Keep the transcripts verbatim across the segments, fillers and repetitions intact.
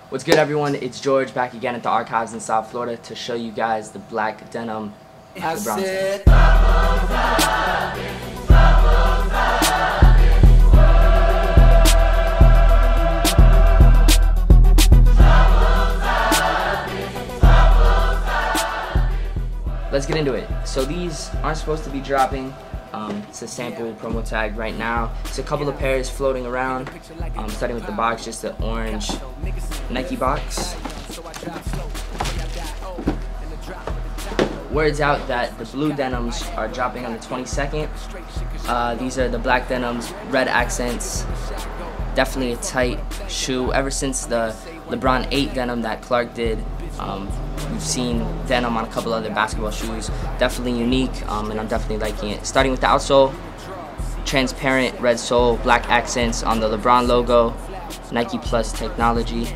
What's good, everyone? It's George back again at the Archives in South Florida to show you guys the black denim LeBron ten. Let's get into it. So these aren't supposed to be dropping. Um, it's a sample promo tag right now. It's a couple of pairs floating around. Um, starting with the box, just the orange Nike box. Words out that the blue denims are dropping on the twenty-second. Uh, these are the black denims, red accents. Definitely a tight shoe. Ever since the LeBron eight denim that Clark did, um, we've seen denim on a couple other basketball shoes. Definitely unique, um, and I'm definitely liking it. Starting with the outsole, transparent red sole, black accents on the LeBron logo, Nike Plus technology.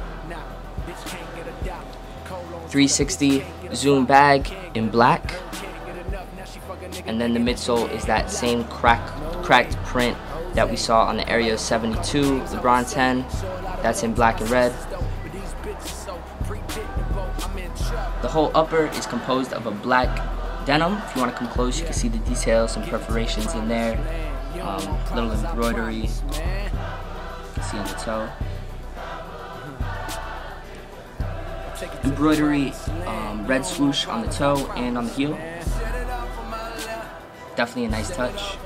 three sixty Zoom bag in black, and then the midsole is that same crack, cracked print that we saw on the Area seventy-two LeBron ten. That's in black and red. The whole upper is composed of a black denim. If you want to come close, you can see the details, some perforations in there, um, little embroidery. You can see on the toe. Embroidery, um, red swoosh on the toe and on the heel. Definitely a nice touch.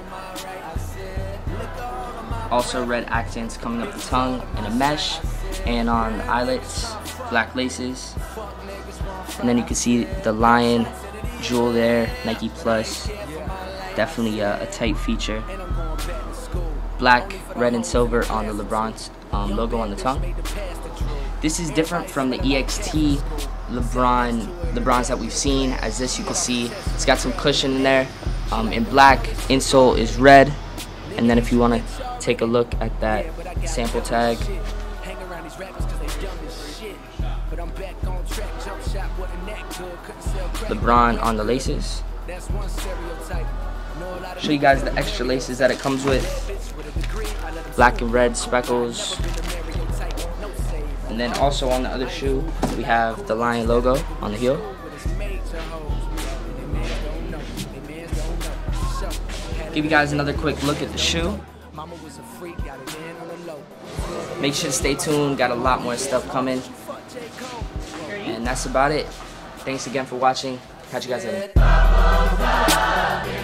Also red accents coming up the tongue and a mesh, and on the eyelets, black laces. And then you can see the lion jewel there, Nike Plus. Definitely a, a tight feature. Black, red, and silver on the LeBron um, logo on the tongue. This is different from the E X T LeBron LeBrons that we've seen, as this you can see it's got some cushion in there. Um, in black, insole is red, and then if you want to take a look at that sample tag, LeBron on the laces. Show you guys the extra laces that it comes with. Black and red speckles. And then also on the other shoe, we have the lion logo on the heel. Give you guys another quick look at the shoe. Make sure to stay tuned, got a lot more stuff coming. And that's about it. Thanks again for watching. Catch you guys later.